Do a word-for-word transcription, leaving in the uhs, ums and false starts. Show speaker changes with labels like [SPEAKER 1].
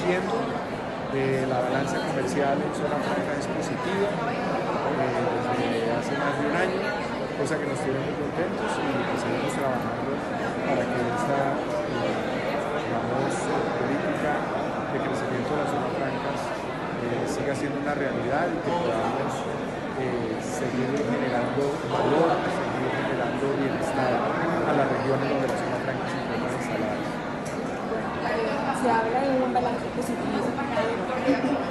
[SPEAKER 1] creciendo, eh, la balanza comercial en zona franca es positiva eh, desde hace más de un año, cosa que nos tiene muy contentos y que seguimos trabajando para que esta eh, digamos, política de crecimiento de las zonas francas eh, siga siendo una realidad y que podamos eh, seguir generando valor, seguir generando bienestar a las regiones donde las zonas francas se encuentran instaladas.
[SPEAKER 2] Se habla de un balance positivo.